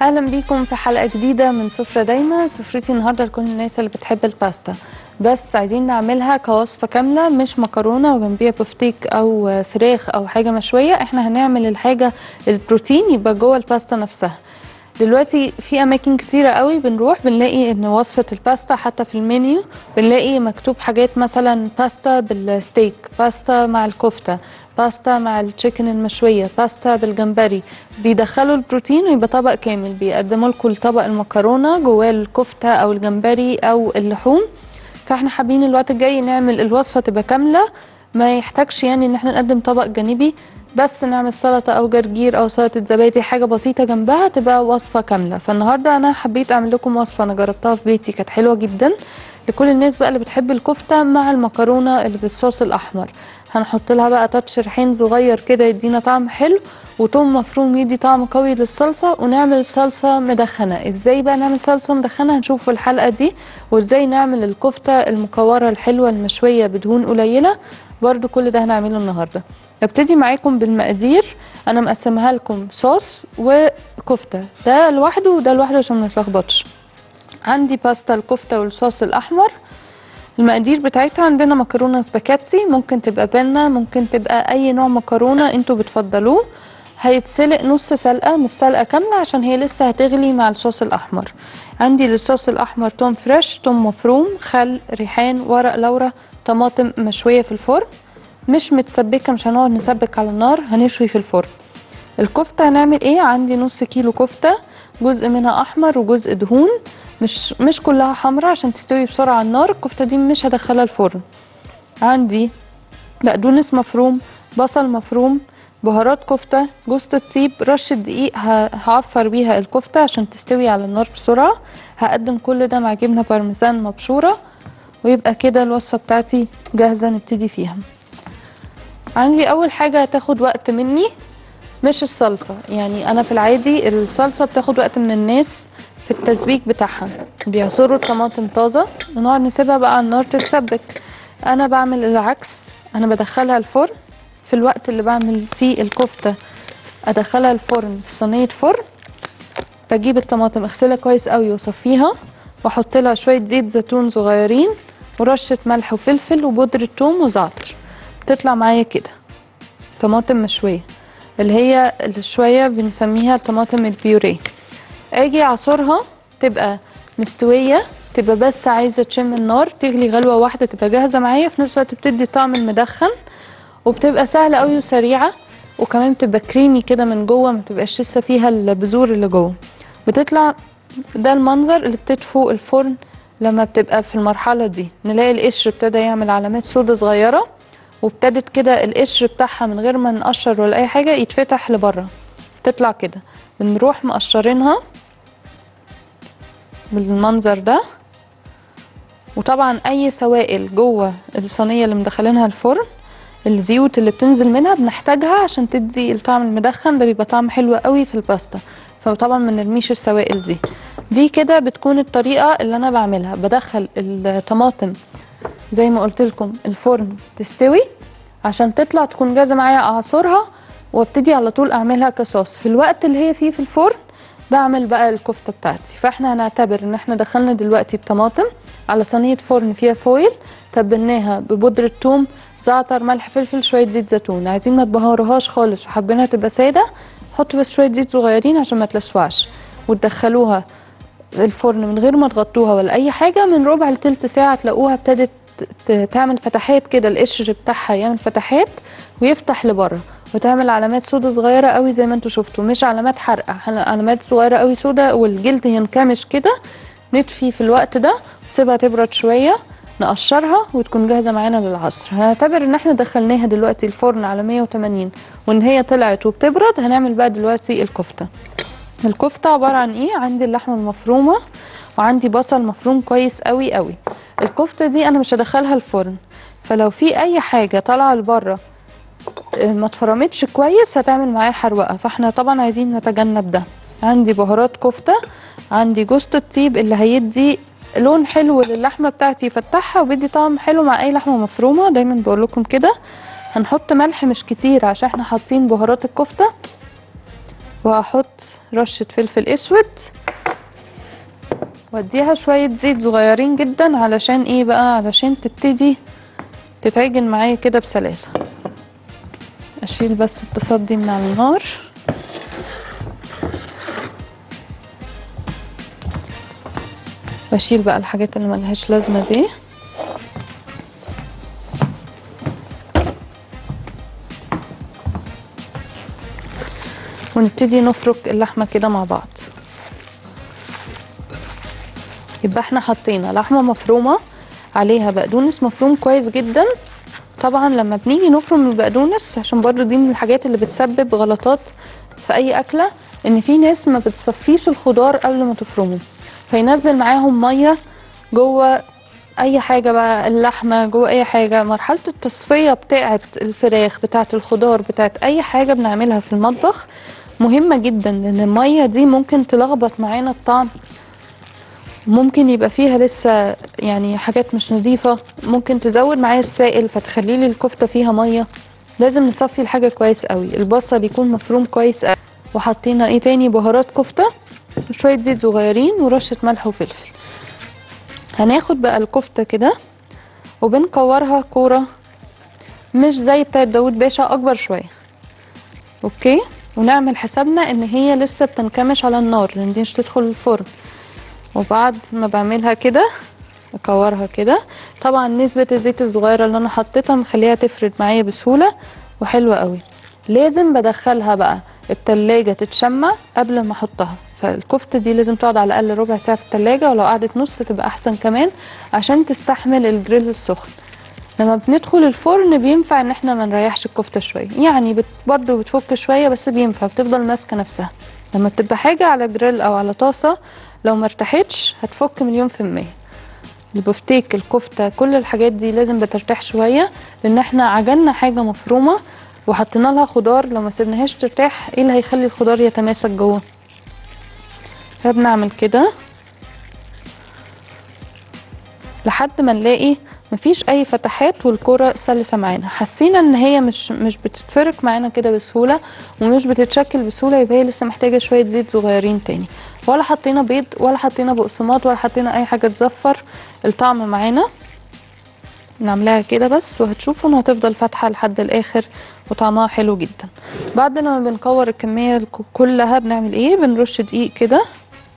اهلا بيكم في حلقه جديده من سفره دايما. سفرتي النهارده لكل الناس اللي بتحب الباستا، بس عايزين نعملها كوصفه كامله، مش مكرونه وجنبيها بفتيك او فراخ او حاجه مشويه. احنا هنعمل الحاجه البروتين يبقى جوه الباستا نفسها. دلوقتي في اماكن كتيره قوي بنروح بنلاقي ان وصفه الباستا حتى في المنيو بنلاقي مكتوب حاجات مثلا باستا بالستيك، باستا مع الكفته، باستا مع التشيكن المشويه، باستا بالجمبري. بيدخلوا البروتين ويبقى طبق كامل، بيقدموا لكم الطبق المكرونه جواه الكفته او الجمبري او اللحوم. فاحنا حابين الوقت الجاي نعمل الوصفه تبقى كامله، ما يحتاجش يعني ان احنا نقدم طبق جانبي، بس نعمل سلطه او جرجير او سلطه زبادي، حاجه بسيطه جنبها تبقى وصفه كامله. فالنهارده انا حبيت اعمل لكم وصفه انا جربتها في بيتي كانت حلوه جدا لكل الناس بقى اللي بتحب الكفته مع المكرونه اللي بالصوص الاحمر. هنحط لها بقى تاتش ريحان صغير كده يدينا طعم حلو، وتوم مفروم يدي طعم قوي للصلصه، ونعمل صلصه مدخنه. ازاي بقى نعمل صلصه مدخنه هنشوف في الحلقه دي، وازاي نعمل الكفته المكوره الحلوه المشويه بدهون قليله برضو. كل ده هنعمله النهارده. ابتدي معاكم بالمقادير. انا مقسمها لكم صوص وكفته، ده لوحده وده لوحده عشان ما نتلخبطش. عندي باستا الكفته والصوص الاحمر. المقادير بتاعتها عندنا مكرونه سباكيتي، ممكن تبقى بنه، ممكن تبقى اي نوع مكرونه انتوا بتفضلوه. هيتسلق نص سلقه مش سلقه كامله عشان هي لسه هتغلي مع الصوص الاحمر. عندي للصوص الاحمر توم فريش، توم مفروم، خل، ريحان، ورق لورا، طماطم مشويه في الفرن مش متسبكه، مش هنقعد نسبك على النار، هنشوي في الفرن. الكفته هنعمل ايه؟ عندي نص كيلو كفته، جزء منها احمر وجزء دهون، مش كلها حمرا عشان تستوي بسرعه على النار. الكفته دي مش هدخلها الفرن. عندي بقدونس مفروم، بصل مفروم، بهارات كفته، جوز الطيب، رشه دقيق هعفر بيها الكفته عشان تستوي على النار بسرعه. هقدم كل ده مع جبنه بارميزان مبشوره، ويبقى كده الوصفه بتاعتي جاهزه نبتدي فيها. عندي اول حاجه هتاخد وقت مني مش الصلصه، يعني انا في العادي الصلصه بتاخد وقت من الناس في التسبيك بتاعها، بيعصروا الطماطم طازه ونقعد نسيبها بقى على النار تتسبك. انا بعمل العكس، انا بدخلها الفرن في الوقت اللي بعمل فيه الكفته، ادخلها الفرن في صينيه فرن. بجيب الطماطم اغسلها كويس قوي واصفيها، واحط لها شويه زيت زيتون صغيرين ورشه ملح وفلفل وبودره ثوم وزعتر. تطلع معايا كده طماطم مشويه، اللي هي شويه بنسميها الطماطم البيوريه. اجي اعصرها تبقى مستويه، تبقى بس عايزه تشم النار، تغلي غلوه واحده تبقى جاهزه معايا، في نفس الوقت بتدي طعم المدخن وبتبقى سهله قوي وسريعه، وكمان بتبقى كريمي كده من جوه، ما بتبقاش لسه فيها البذور اللي جوه. بتطلع ده المنظر اللي بتدفو الفرن. لما بتبقى في المرحله دي نلاقي القشر ابتدى يعمل علامات سودا صغيره، وابتدت كده القشر بتاعها من غير ما نقشر ولا اي حاجه يتفتح لبره، تطلع كده. بنروح مقشرينها بالمنظر ده. وطبعا اي سوائل جوه الصينيه اللي مدخلينها الفرن، الزيوت اللي بتنزل منها بنحتاجها عشان تدي الطعم المدخن ده، بيبقى طعم حلو قوي في الباستا. فطبعا ما نرميش السوائل دي كده. بتكون الطريقه اللي انا بعملها، بدخل الطماطم زي ما قلت لكم الفرن تستوي عشان تطلع تكون جاهزه معايا، اعصرها وابتدي على طول اعملها كصوص. في الوقت اللي هي فيه في الفرن بعمل بقى الكفته بتاعتي. فاحنا هنعتبر ان احنا دخلنا دلوقتي بطماطم على صينيه فرن فيها فويل، تبلناها ببودره ثوم، زعتر، ملح، فلفل، شويه زيت زيتون. عايزين ما تبهروهاش خالص وحابينها تبقى ساده، حطوا بس شويه زيت صغيرين عشان ما تلسوعش، وتدخلوها الفرن من غير ما تغطوها ولا اي حاجه. من ربع لتلت ساعه تلاقوها ابتدت تعمل فتحات كده، القشر بتاعها يعمل فتحات ويفتح لبره، وتعمل علامات سودا صغيره قوي زي ما انتم شفتوا، مش علامات حرقه، علامات صغيره قوي سودا، والجلد ينكمش كده. نطفي في الوقت ده، نسيبها تبرد شويه، نقشرها وتكون جاهزه معانا للعصر. هنعتبر ان احنا دخلناها دلوقتي الفرن على 180، وان هي طلعت وبتبرد. هنعمل بقى دلوقتي الكفته. الكفته عباره عن ايه؟ عندي اللحمه المفرومه، وعندي بصل مفروم كويس قوي قوي. الكفته دي انا مش هدخلها الفرن، فلو في اي حاجه طالعه لبره ما اتفرمتش كويس هتعمل معايا حروقه، فاحنا طبعا عايزين نتجنب ده. عندي بهارات كفته، عندي جوز الطيب اللي هيدي لون حلو للحمه بتاعتي، يفتحها وبيدي طعم حلو مع اي لحمه مفرومه، دايما بقول لكم كده. هنحط ملح مش كتير عشان احنا حاطين بهارات الكفته، وهحط رشة فلفل اسود واديها شوية زيت صغيرين جدا. علشان ايه بقى؟ علشان تبتدي تتعجن معايا كده بسلاسة. اشيل بس الطاسات دي من على النار. واشيل بقى الحاجات اللي ملهاش لازمة دي. ونبتدي نفرك اللحمة كده مع بعض. يبقى احنا حطينا لحمة مفرومة عليها بقدونس مفروم كويس جدا. طبعا لما بنيجي نفرم البقدونس، عشان برضو دي من الحاجات اللي بتسبب غلطات في اي اكلة، ان في ناس ما بتصفيش الخضار قبل ما تفرمه، فينزل معاهم مية جوه اي حاجة بقى، اللحمة جوه اي حاجة. مرحلة التصفية بتاعة الفراخ، بتاعة الخضار، بتاعة اي حاجة بنعملها في المطبخ مهمة جدا، لان المية دي ممكن تلخبط معانا الطعم، ممكن يبقى فيها لسه يعني حاجات مش نظيفة، ممكن تزود معايا السائل فتخلي لي الكفتة فيها مية. لازم نصفي الحاجة كويس قوي. البصل يكون مفروم كويس قوي. وحطينا ايه تاني؟ بهارات كفتة وشوية زيت صغيرين ورشة ملح وفلفل. هناخد بقى الكفتة كده وبنكورها كورة مش زي بتاعت داود باشا، اكبر شوية. اوكي، ونعمل حسابنا ان هي لسه بتنكمش على النار لان دي مش تدخل الفرن. وبعد ما بعملها كده اكورها كده. طبعا نسبة الزيت الصغيرة اللي انا حطيتها مخليها تفرد معايا بسهولة وحلوة قوي. لازم بدخلها بقى التلاجة تتشمع قبل ما احطها. فالكفتة دي لازم تقعد على الاقل ربع ساعة في التلاجة، ولو قعدت نص تبقى احسن كمان عشان تستحمل الجريل السخن. لما بندخل الفرن بينفع ان احنا ما نريحش الكفتة شوية، يعني برضو بتفك شوية بس بينفع، بتفضل ماسكة نفسها. لما تبقى حاجة على جريل او على طاسة لو مرتاحتش هتفك مليون في المية. البفتيك، الكفتة، كل الحاجات دي لازم بترتاح شوية، لان احنا عجننا حاجة مفرومة وحطينا لها خضار. لو ما سيبناهاش ترتاح ايه اللي هيخلي الخضار يتماسك جوه؟ فبنعمل كده لحد ما نلاقي مفيش اي فتحات والكرة سلسة معانا. حسينا ان هي مش بتتفرك معانا كده بسهولة ومش بتتشكل بسهولة، يبقى هي لسه محتاجة شوية زيت صغيرين تاني. ولا حطينا بيض ولا حطينا بقسماط ولا حطينا اي حاجة تزفر الطعم معانا. نعملها كده بس وهتشوفوا انها هتفضل فاتحة لحد الاخر وطعمها حلو جدا. بعد لما بنكور الكمية كلها بنعمل ايه؟ بنرش دقيق كده.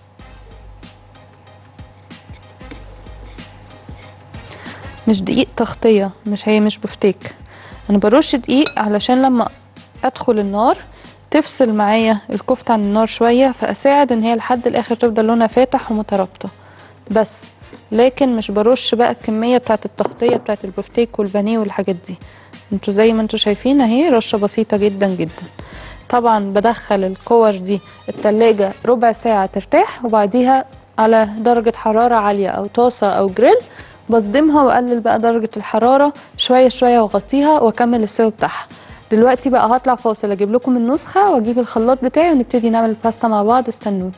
مش دقيق تغطية، مش بفتيك، انا برش دقيق علشان لما ادخل النار تفصل معايا الكفتة عن النار شوية، فاساعد ان هي لحد الاخر تفضل لونها فاتح ومترابطة بس. لكن مش برش بقى الكمية بتاعت التغطية بتاعت البفتيك والبانيه والحاجات دي. انتوا زي ما انتوا شايفين اهي رشة بسيطة جدا جدا. طبعا بدخل الكور دي التلاجة ربع ساعة ترتاح، وبعديها على درجة حرارة عالية او طاسة او جريل بصدمها واقلل بقى درجة الحرارة شوية شوية واغطيها واكمل السوا بتاعها. دلوقتي بقى هطلع فاصل اجيب لكم النسخة واجيب الخلاط بتاعي ونبتدي نعمل الباستا مع بعض. استنوني.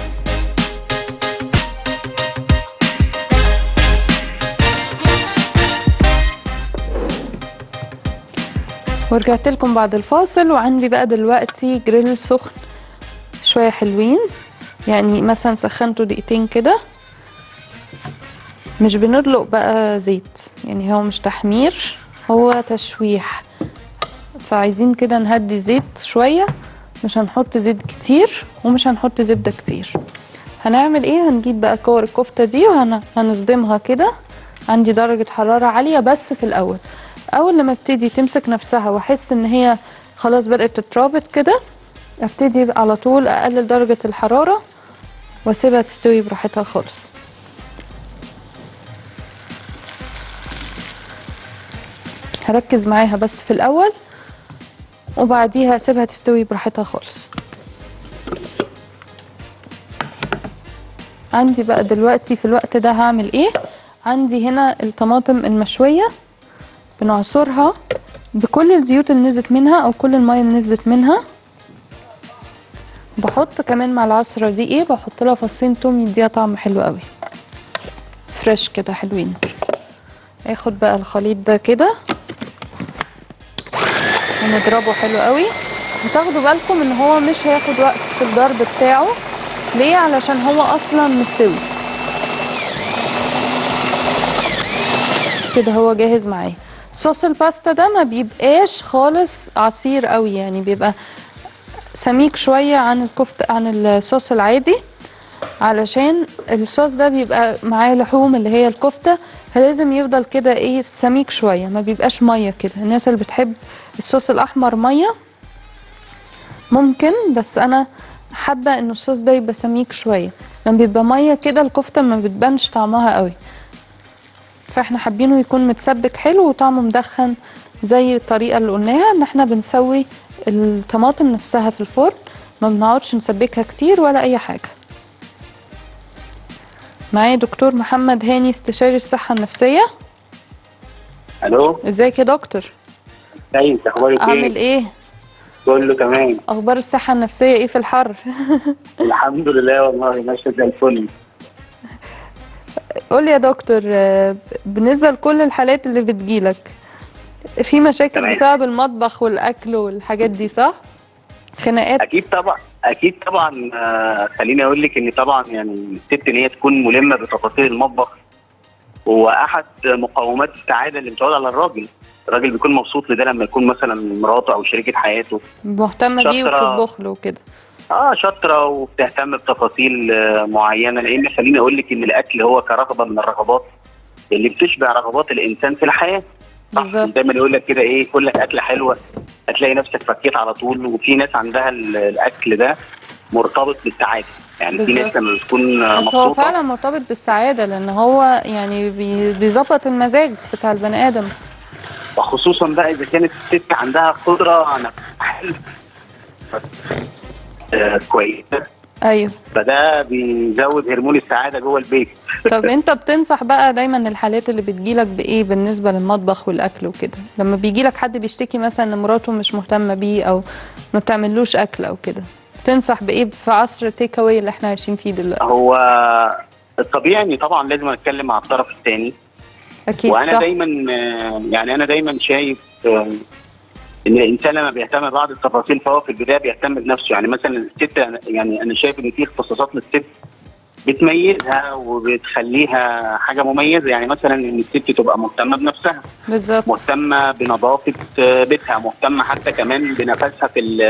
ورجعت لكم بعد الفاصل، وعندي بقى دلوقتي جريل سخن شوية حلوين، يعني مثلا سخنته دقيقتين كده. مش بندلق بقى زيت، يعني هو مش تحمير، هو تشويح. فعايزين كده نهدي زيت شوية، مش هنحط زيت كتير ومش هنحط زبدة كتير. هنعمل ايه؟ هنجيب بقى كور الكفتة دي وهنصدمها كده. عندي درجة حرارة عالية بس في الأول. أول لما ابتدي تمسك نفسها واحس ان هي خلاص بدأت تترابط كده، ابتدي على طول أقلل درجة الحرارة واسيبها تستوي براحتها خالص. هركز معاها بس في الأول وبعديها اسيبها تستوي براحتها خالص. عندي بقى دلوقتي في الوقت ده هعمل ايه؟ عندي هنا الطماطم المشوية بنعصرها بكل الزيوت اللي نزلت منها او كل المية اللي نزلت منها. بحط كمان مع العصرة دي ايه؟ بحط لها فصين توم يديها طعم حلو قوي فريش كده حلوين. اخد بقى الخليط ده كده ونضربه حلو قوي وتاخدوا بالكم ان هو مش هياخد وقت في الضرب بتاعه. ليه؟ علشان هو اصلا مستوي كده، هو جاهز معايا. صوص الباستا ده ما بيبقاش خالص عصير قوي، يعني بيبقى سميك شوية عن الكفتة، عن الصوص العادي، علشان الصوص ده بيبقى معاه لحوم اللي هي الكفتة، فلازم يفضل كده ايه سميك شوية، ما بيبقاش مية كده. الناس اللي بتحب الصوص الأحمر مية ممكن، بس أنا حابة إن الصوص ده يبقى سميك شوية. لما بيبقى مية كده الكفتة ما بتبانش طعمها قوي، فاحنا حابينه يكون متسبك حلو وطعمه مدخن، زي الطريقة اللي قلناها ان احنا بنسوي الطماطم نفسها في الفرن، ما بنقعدش نسبكها كتير ولا اي حاجة. معايا دكتور محمد هاني، استشاري الصحة النفسية. الو، ازيك يا دكتور؟ ازيك؟ اخبارك عامل ايه؟ ايه؟ كله تمام. اخبار الصحة النفسية ايه في الحر؟ الحمد لله والله ماشيه زي الفل. قول يا دكتور، بالنسبة لكل الحالات اللي بتجيلك، في مشاكل تمام. بسبب المطبخ والاكل والحاجات دي صح؟ خناقات؟ اكيد طبعا، اكيد طبعا. خليني اقول لك ان طبعا يعني الست ان هي تكون ملمه بتفاصيل المطبخ هو احد مقومات السعاده اللي بتعود على الراجل. الراجل بيكون مبسوط لده لما يكون مثلا مراته او شريكه حياته مهتمة بيه شاطره. وبتطبخ له وكده. شاطره وبتهتم بتفاصيل معينه، لان خليني اقول لك ان الاكل هو كرغبه من الرغبات اللي بتشبع رغبات الانسان في الحياه. صح، بالظبط. دايما يقول لك كده ايه، كل اكله حلوه هتلاقي نفسك فكيت على طول. وفي ناس عندها الاكل ده مرتبط بالسعاده، يعني في بالظبط. ناس لما بتكون بس هو مبسوطه، فعلا مرتبط بالسعادة، لأن هو يعني بيظبط المزاج بتاع البني آدم. وخصوصا بقى اذا كانت الست عندها قدره على حل كويسه، أيوه. فده بيزود هرمون السعاده جوه البيت. طب أنت بتنصح بقى دايما الحالات اللي بتجيلك بإيه بالنسبة للمطبخ والأكل وكده؟ لما بيجيلك حد بيشتكي مثلا إن مراته مش مهتمة بيه أو ما بتعملوش أكل أو كده، تنصح بإيه في عصر التيك أواي اللي احنا عايشين فيه دلوقتي؟ هو الطبيعي ان طبعا لازم اتكلم مع الطرف الثاني. أكيد وانا صح. دايما يعني انا دايما شايف ان الانسان لما بيهتم ببعض التفاصيل فهو في البدايه بيهتم بنفسه. يعني مثلا الست، يعني انا شايف ان في اختصاصات للست بتميزها وبتخليها حاجه مميزه. يعني مثلا ان الست تبقى مهتمه بنفسها، بالظبط. مهتمه بنظافه بيتها، مهتمه حتى كمان بنفسها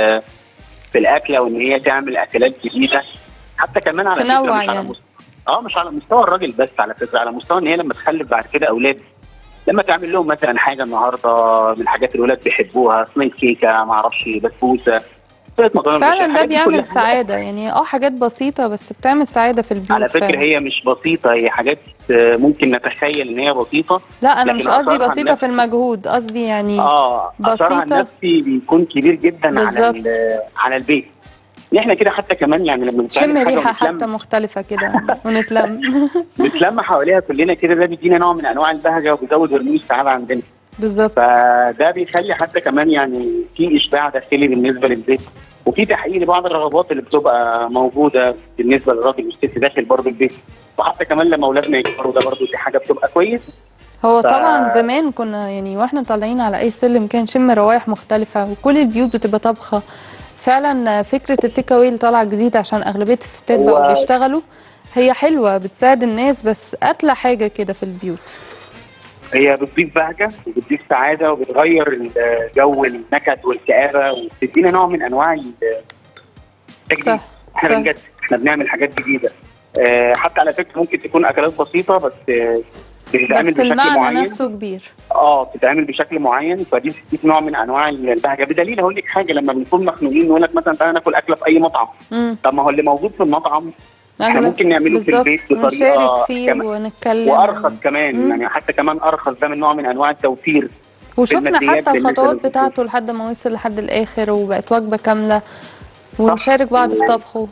في الاكل، او ان هي تعمل اكلات جديده. حتى كمان على فكره تنوع مش على يعني. مش على مستوى الراجل بس، على فكره على مستوى ان هي لما تخلف بعد كده اولاد، لما تعمل لهم مثلا حاجه النهارده من الحاجات اللي الولاد بيحبوها، صينيه كيكه، ما اعرفش، بسبوسه، شويه مكرونه بشاميل، فعلا ده الحاجات دي بيعمل كلها سعادة، يعني حاجات بسيطة بس بتعمل سعادة في على البيوت فكره فعلا. هي مش بسيطه، هي حاجات ممكن نتخيل ان هي بسيطه، لا انا مش لكن قصدي اثرها بسيطة في النفسي، المجهود، قصدي يعني اثرها بسيطة. النفسي بيكون كبير جدا بالظبط. على البيت. احنا كده حتى كمان يعني لما شم بنتعمل حاجه ريحة حتى ونتلم، مختلفة كده ونتلم. نتلم حواليها كلنا كده، ده بيدينا نوع من انواع البهجه وبيزود هرمون السعاده عندنا. بالظبط. فده بيخلي حتى كمان يعني في اشباع داخلي بالنسبه للبيت، وفي تحقيق لبعض الرغبات اللي بتبقى موجوده بالنسبه للراجل والست داخل برضه البيت. وحتى كمان لما اولادنا يكبروا ده برضه دي حاجه بتبقى كويسه. هو ف طبعا زمان كنا يعني واحنا طالعين على اي سلم كان شم روايح مختلفة وكل البيوت بتبقى طبخة. فعلا فكرة التيك اواي اللي طالعة جديد عشان اغلبية الستات بقوا هو بيشتغلوا، هي حلوة بتساعد الناس، بس اتلى حاجة كده في البيوت. هي بتضيف بهجه وبتضيف سعاده وبتغير جو النكد والكآبه، وبتدينا نوع من انواع التجديد. صح. احنا صح. بنجدد، احنا بنعمل حاجات جديده. حتى على فكره ممكن تكون اكلات بسيطه بس بتتعمل بس بشكل المعنى معين. نفسه كبير. بتتعمل بشكل معين، فدي بتديك نوع من انواع البهجه. بدليل هقول لك حاجه، لما بنكون مخنوقين نقول لك مثلا تعالى ناكل اكله في اي مطعم. طب ما هو اللي موجود في المطعم احنا ممكن نعمله في بالظبط، البيت ونشارك بطريقه فيه ونتكلم وارخص كمان. يعني حتى كمان ارخص، ده من نوع من انواع التوفير في وشفنا الماديات حتى بالنسبه الخطوات للبيت. بتاعته لحد ما وصل لحد الآخر وبقت وجبة كاملة، صح. ونشارك بعض في طبخه.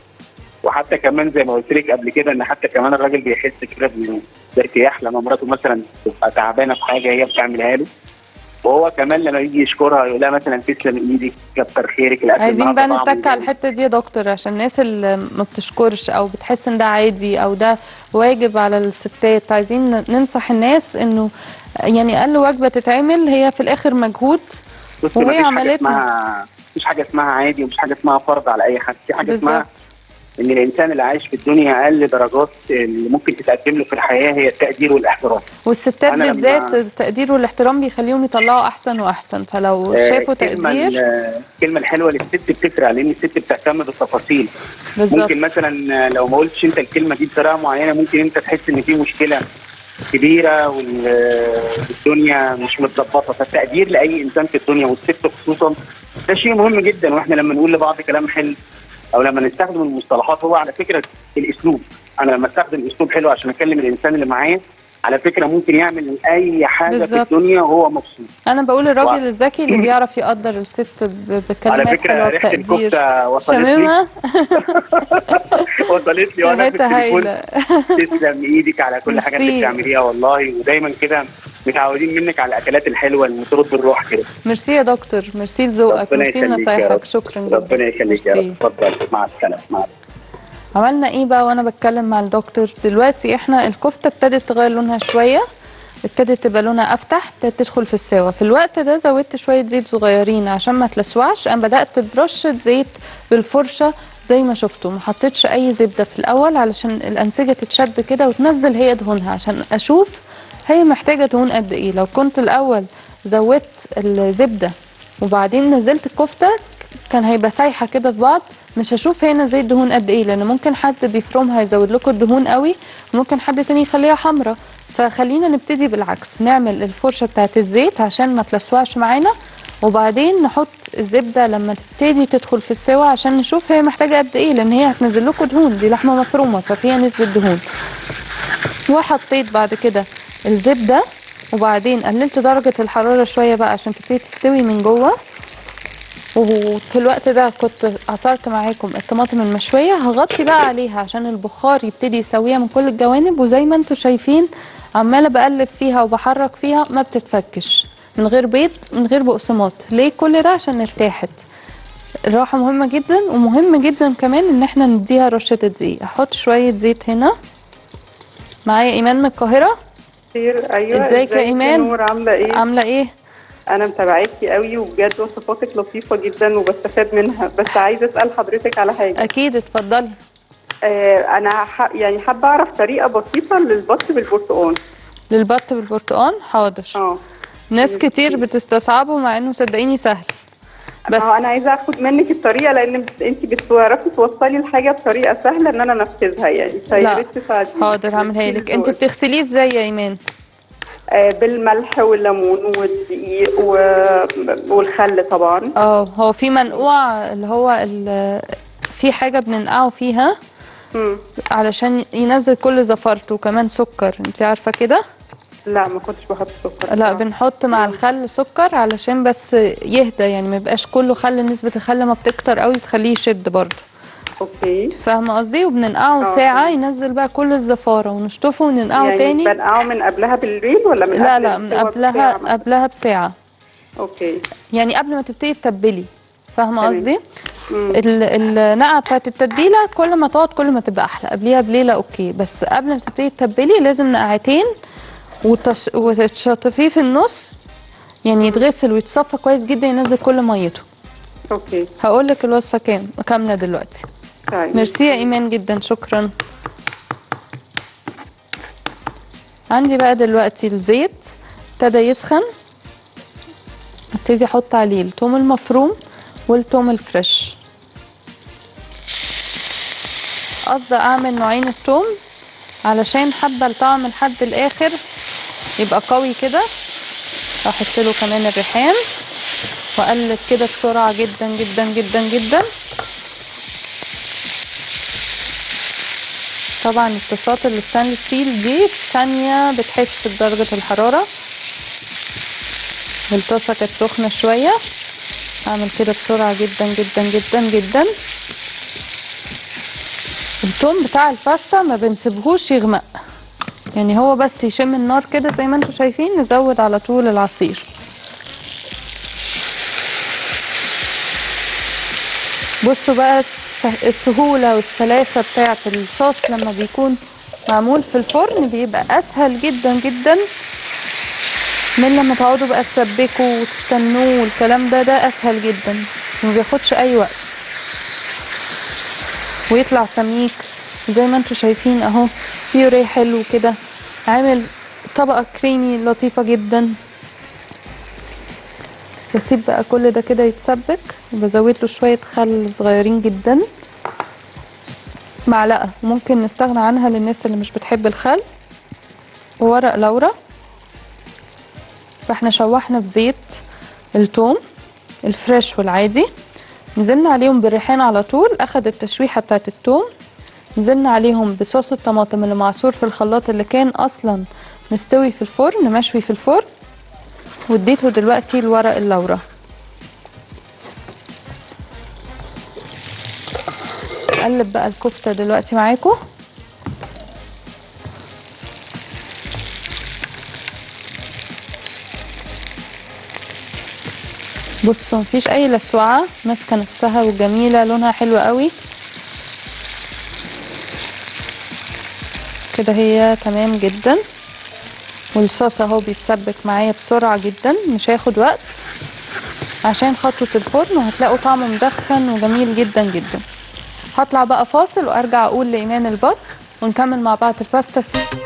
وحتى كمان زي ما قلت لك قبل كده ان حتى كمان الراجل بيحس كده بارتياح لما مراته مثلا تبقى تعبانه في حاجه هي بتعملها له، وهو كمان لما يجي يشكرها يقول لها مثلا تسلم ايدك، كتر خيرك، الاكل عايزين النهارده بقى طعمه نتك على جامد. الحتة دي يا دكتور، عشان الناس اللي ما بتشكرش او بتحس ان ده عادي او ده واجب على الستات، عايزين ننصح الناس انه يعني اقل وجبة تتعمل هي في الاخر مجهود بصي، وهي ما فيش حاجه عملته. اسمها مفيش حاجه اسمها عادي، ومفيش حاجه اسمها فرض على اي حد، في حاجه اسمها بالظبط. ان الانسان اللي عايش في الدنيا اقل درجات اللي ممكن تتقدم له في الحياه هي التقدير والاحترام. والستات أنا بالذات لما التقدير والاحترام بيخليهم يطلعوا احسن واحسن، فلو شافوا تقدير. الكلمه الحلوه للست بتفرق، لان الست بتهتم بالتفاصيل. بالظبط. ممكن مثلا لو ما قلتش انت الكلمه دي بطريقه معينه، ممكن انت تحس ان في مشكله كبيره والدنيا مش متظبطه. فالتقدير لاي انسان في الدنيا والست خصوصا ده شيء مهم جدا. واحنا لما نقول لبعض كلام حلو او لما نستخدم المصطلحات، هو على فكره الاسلوب. انا لما استخدم اسلوب حلو عشان اكلم الانسان اللي معايا، على فكره ممكن يعمل اي حاجه بالظبط. في الدنيا وهو مبسوط. انا بقول الراجل الذكي اللي بيعرف يقدر الست على بكلمات فكره حلوه ريحه بتقدير. الكفته وصلت لي شميمه. وصلت لي وانا في ريحتها التليفون. هايله. تسلم ايدك على كل حاجه انت ميرسي. بتعمليها والله، ودايما كده متعودين منك على الاكلات الحلوه اللي بترد الروح كده. ميرسي يا دكتور، ميرسي لذوقك، ربنا ميرسي يخليك يا رب. لنصايحك، شكرا جدا. ربنا يخليك يا رب. ميرسي. اتفضل، مع السلامه. مع عملنا ايه بقى وانا بتكلم مع الدكتور؟ دلوقتي احنا الكفته ابتدت تغير لونها شويه، ابتدت تبقى لونها افتح، ابتدت تدخل في السوا. في الوقت ده زودت شويه زيت صغيرين عشان ما تلسوعش. انا بدات برشه زيت بالفرشه زي ما شفتوا، ما حطيتش اي زبده في الاول علشان الانسجه تتشد كده وتنزل هي دهونها، عشان اشوف هي محتاجه دهون قد ايه. لو كنت الاول زودت الزبده وبعدين نزلت الكفته كان هيبقى سايحه كده في بعض، مش هشوف هنا زيت دهون قد ايه، لان ممكن حد بيفرمها يزود لكم الدهون قوي، وممكن حد تاني يخليها حمراء. فخلينا نبتدي بالعكس، نعمل الفرشه بتاعت الزيت عشان ما تلسوعش معانا، وبعدين نحط الزبده لما تبتدي تدخل في السوا عشان نشوف هي محتاجه قد ايه، لان هي هتنزل لكم دهون، دي لحمه مفرومه ففيها نسبه دهون. وحطيت بعد كده الزبده، وبعدين قللت درجه الحراره شويه بقى عشان تبتدي تستوي من جوه. وفي الوقت ده كنت عصرت معاكم الطماطم المشويه، هغطي بقى عليها عشان البخار يبتدي يسويها من كل الجوانب. وزي ما انتم شايفين عماله بقلب فيها وبحرك فيها ما بتتفكش، من غير بيض من غير بقسماط. ليه كل ده؟ عشان ارتاحت. الراحه مهمه جدا، ومهم جدا كمان ان احنا نديها رشه الدقيق. احط شويه زيت هنا. معايا ايمان من القاهره. خير. ايوه، ازيك يا ايمان؟ نور، عامله ايه؟ عامله ايه؟ انا متابعاكي قوي، وبجد وصفاتك لطيفه جدا وبستفاد منها. بس عايزه اسال حضرتك على حاجه. اكيد، اتفضلي. انا يعني حابه اعرف طريقه بسيطه للبط بالبرتقال. للبط بالبرتقال؟ حاضر. ناس كتير بتستصعبه مع انه صدقيني سهل. بس انا عايزه اخد منك الطريقه، لان انت بتعرفي توصلي الحاجه بطريقه سهله ان انا انفذها يعني. فيا ريت تساعديني. حاضر، هعملها لك. انت بتغسليه ازاي يا ايمان؟ بالملح والليمون والدقيق والخل طبعا. هو في منقوع اللي هو في حاجه بننقعه فيها علشان ينزل كل زفرته، وكمان سكر. انت عارفه كده؟ لا، ما كنتش بحط سكر. لا، بنحط مع الخل سكر علشان بس يهدى، يعني ما يبقاش كله خل. نسبه الخل ما بتكتر قوي بتخليه يشد برضه. اوكي، فاهمه قصدي؟ وبننقعه ساعه ينزل بقى كل الزفاره، ونشطفه وننقعه يعني تاني. بنقعه من قبلها بالليل ولا من لا من قبلها بساعه. اوكي، يعني قبل ما تبتدي تتبلي. فاهمه قصدي؟ النقعه بتاعت التتبيله كل ما تقعد كل ما تبقى احلى. قبليها بليله اوكي، بس قبل ما تبتدي تتبلي لازم نقعتين وتشطفيه في النص، يعني يتغسل ويتصفى كويس جدا، ينزل كل ميته. اوكي، هقول لك الوصفه كامله دلوقتي. طيب. ميرسي يا ايمان جدا، شكرا. عندي بقى دلوقتي الزيت ابتدى يسخن، ابتدي احط عليه الثوم المفروم والثوم الفريش. قصدي اعمل نوعين الثوم علشان حابه الطعم لحد الاخر يبقى قوي كده. احط له كمان الريحان واقلب كده بسرعه جدا جدا جدا جدا. طبعا الطاسات الستانلس ستيل دي في ثانيه بتحس بدرجه الحراره. الطاسه كانت سخنه شويه، اعمل كده بسرعه جدا جدا جدا جدا. الثوم بتاع الباستا ما بنسيبهوش يغمق، يعني هو بس يشم النار كده زي ما انتم شايفين. نزود على طول العصير. بصوا بقى السهولة والسلاسة بتاعة الصوص لما بيكون معمول في الفرن، بيبقى أسهل جدا جدا من لما تقعدوا بقى تسبكوا وتستنوه والكلام ده. أسهل جدا. وما بياخدش اي وقت ويطلع سميك زي ما انتوا شايفين اهو. بيوريه حلو كده، عامل طبقة كريمي لطيفة جدا. بسيب بقى كل ده كده يتسبك، وبزود له شوية خل صغيرين جدا، معلقة ممكن نستغنى عنها للناس اللي مش بتحب الخل، وورق لورا. فاحنا شوحنا في زيت الثوم الفريش والعادي، نزلنا عليهم بالريحان على طول، اخد التشويحة بتاعت الثوم، نزلنا عليهم بصوص الطماطم اللي معصور في الخلاط اللي كان اصلا مستوي في الفرن مشوي في الفرن، واديته دلوقتي الورق اللورا. اقلب بقى الكفتة دلوقتي معاكم. بصوا مفيش اي لسوعة، ماسكة نفسها وجميلة، لونها حلو قوي كده، هي تمام جدا. والصوص اهو بيتسبك معايا بسرعة جدا، مش هياخد وقت عشان خطوة الفرن، وهتلاقوا طعمه مدخن وجميل جدا جدا. هطلع بقى فاصل وارجع اقول لايمان البط ونكمل مع بعض الباستا.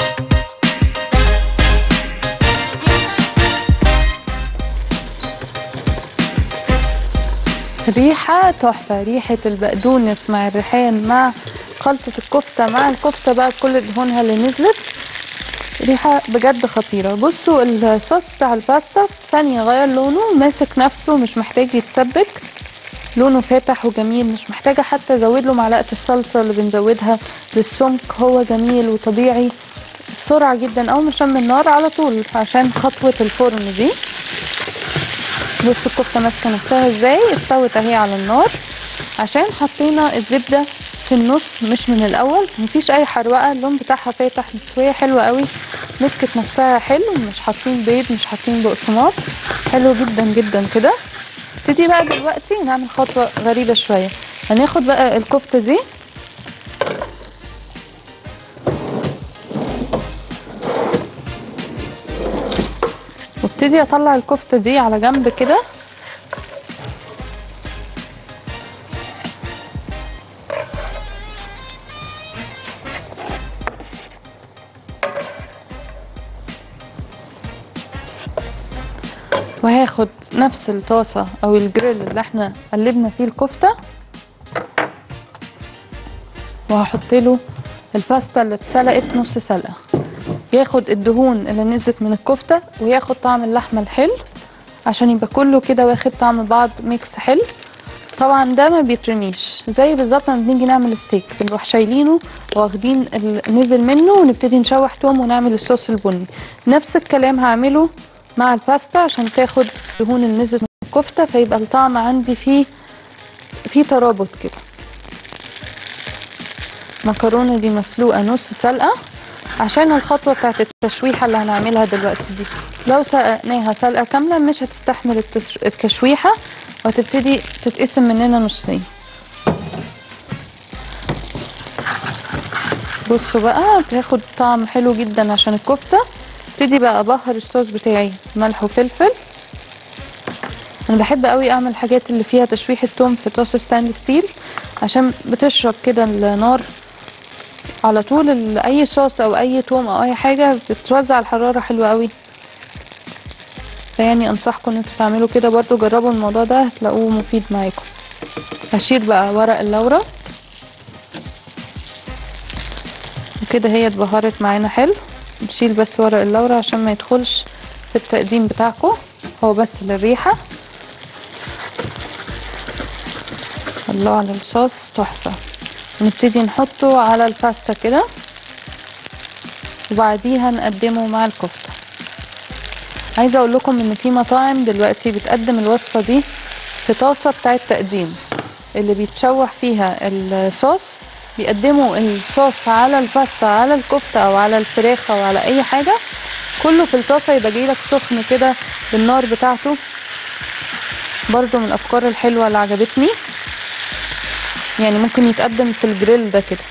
ريحة تحفة، ريحة البقدونس مع الريحان مع خلطة الكفتة مع الكفتة بقى بكل دهونها اللي نزلت، ريحة بجد خطيرة. بصوا الصوص بتاع الباستا في ثانية غير لونه، ماسك نفسه، مش محتاج يتسبك، لونه فاتح وجميل، مش محتاجة حتى ازود له معلقة الصلصة اللي بنزودها للسمك، هو جميل وطبيعي بسرعة جدا اول ما شم النار على طول عشان خطوة الفرن دي. بصوا الكفتة ماسكة نفسها ازاي، استوت اهي على النار عشان حطينا الزبدة في النص مش من الاول، مفيش اي حروقة، اللون بتاعها فاتح، مستوية حلوة قوي، مسكت نفسها حلو، مش حاطين بيض مش حاطين بقسماط، حلو جدا جدا كده. نبتدي بقى دلوقتي نعمل خطوة غريبة شوية، هناخد بقى الكفتة دي وابتدي اطلع الكفتة دي على جنب كده، وهاخد نفس الطاسة او الجريل اللي احنا قلبنا فيه الكفتة، وهحط له الباستا اللي اتسلقت نص سلقة، ياخد الدهون اللي نزلت من الكفتة وياخد طعم اللحمة الحلو عشان يبقى كله كده واخد طعم بعض ميكس حلو. طبعا ده ما بيترميش، زي بالظبط لما بنيجي نعمل ستيك بنروح شايلينه واخدين نزل منه ونبتدي نشوح توم ونعمل الصوص البني، نفس الكلام هعمله مع الباستا عشان تاخد دهون اللي نزلت من الكفتة، فيبقى الطعم عندي فيه ترابط كده. المكرونة دي مسلوقة نص سلقة عشان الخطوة بتاعت التشويحة اللي هنعملها دلوقتي دي، لو سلقناها سلقة كاملة مش هتستحمل التشويحة وهتبتدي تتقسم مننا نصين. بصوا بقى تاخد طعم حلو جدا عشان الكفتة. ابتدي بقى ابهر الصوص بتاعي ملح وفلفل، انا بحب قوي اعمل الحاجات اللي فيها تشويح التوم في طاسة ستانلس ستيل عشان بتشرب كده النار على طول، اي صوص او اي توم او اي حاجه بتوزع الحراره حلوه قوي، فيعني انصحكم ان انتوا تعملوا كده برضو، جربوا الموضوع ده هتلاقوه مفيد معاكم. هشيل بقى ورق اللورا وكده هي اتبهرت معانا حلو، نشيل بس ورق اللورا عشان ما يدخلش في التقديم بتاعكم، هو بس للريحه. الله على الصوص تحفه. نبتدي نحطه على الباستا كده وبعديها نقدمه مع الكفتة. عايزة اقول لكم ان في مطاعم دلوقتي بتقدم الوصفة دي في طاسة بتاعت تقديم اللي بيتشوح فيها الصوص، بيقدموا الصوص على الباستا على الكفتة او على الفراخ او على اي حاجة، كله في الطاسة يبقى جايلك سخن كده بالنار بتاعته. برضو من الافكار الحلوة اللي عجبتني، يعني ممكن يتقدم في الجريل ده كده.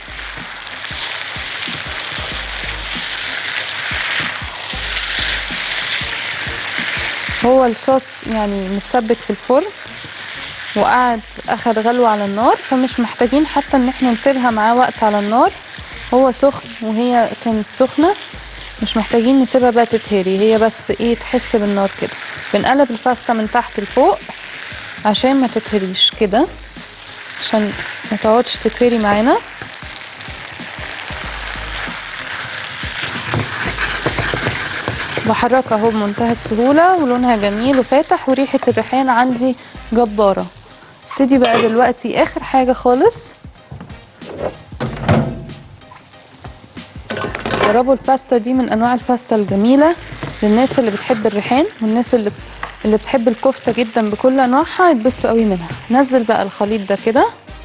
هو الصوص يعني متسبك في الفرن وقعد اخد غلوة على النار، فمش محتاجين حتى ان احنا نسيبها معاه وقت على النار، هو سخن وهي كانت سخنة، مش محتاجين نسيبها بقى تتهري، هي بس ايه تحس بالنار كده. بنقلب الباستا من تحت لفوق عشان ما تتهريش كده، عشان ما تقعدش تتهري معانا. بحركها اهو بمنتهى السهولة، ولونها جميل وفاتح وريحة الريحان عندي جبارة. ابتدي بقى دلوقتي اخر حاجة خالص، جربوا الباستا دي، من انواع الباستا الجميلة للناس اللي بتحب الريحان والناس اللي بتحب الكفتة جدا بكل انواعها، يتبسطوا قوي منها. نزل بقى الخليط ده كده،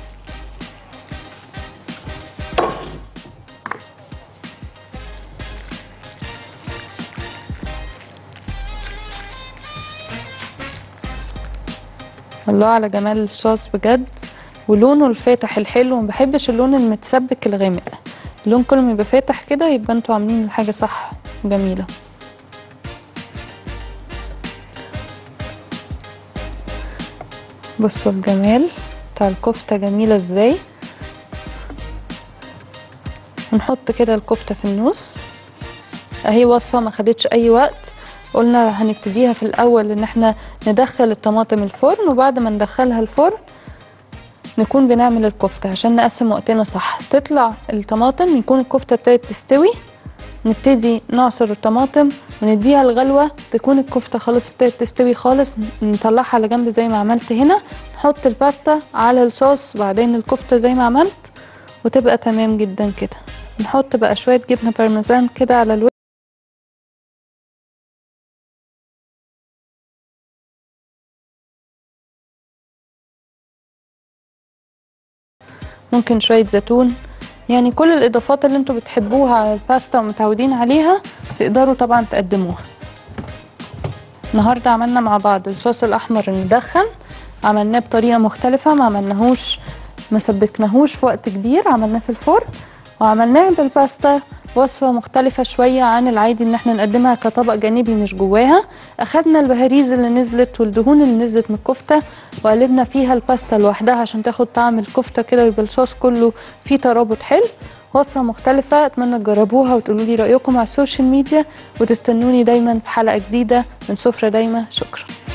الله على جمال الصوص بجد، ولونه الفاتح الحلو. ما بحبش اللون المتسبك الغامق، اللون كله ما يبقى فاتح كده يبقى انتوا عاملين الحاجه صح وجميله. بصوا الجمال بتاع الكفته جميله ازاي. ونحط كده الكفته في النص اهي. وصفه ما خدتش اي وقت، قلنا هنبتديها في الاول ان احنا ندخل الطماطم الفرن، وبعد ما ندخلها الفرن نكون بنعمل الكفته عشان نقسم وقتنا صح. تطلع الطماطم يكون الكفته ابتدت تستوي، نبتدي نعصر الطماطم ونديها الغلوه، تكون الكفته خلاص ابتدت تستوي خالص، نطلعها على جنب زي ما عملت هنا، نحط الباستا على الصوص بعدين الكفته زي ما عملت، وتبقى تمام جدا كده. نحط بقى شويه جبنه بارميزان كده على الوش، ممكن شويه زيتون، يعني كل الاضافات اللي انتوا بتحبوها على الباستا ومتعودين عليها تقدروا طبعا تقدموها. النهارده عملنا مع بعض الصوص الاحمر المدخن، عملناه بطريقه مختلفه، ما سبكناهوش في وقت كبير، عملناه في الفرن، وعملناه بالباستا وصفه مختلفه شويه عن العادي ان احنا نقدمها كطبق جانبي مش جواها. اخدنا البهاريز اللي نزلت والدهون اللي نزلت من الكفته وقلبنا فيها الباستا لوحدها عشان تاخد طعم الكفته كده ويبقى الصوص كله فيه ترابط حلو. وصفه مختلفه، اتمنى تجربوها وتقولوا لي رايكم على السوشيال ميديا، وتستنوني دايما في حلقه جديده من سفره دايمه. شكرا.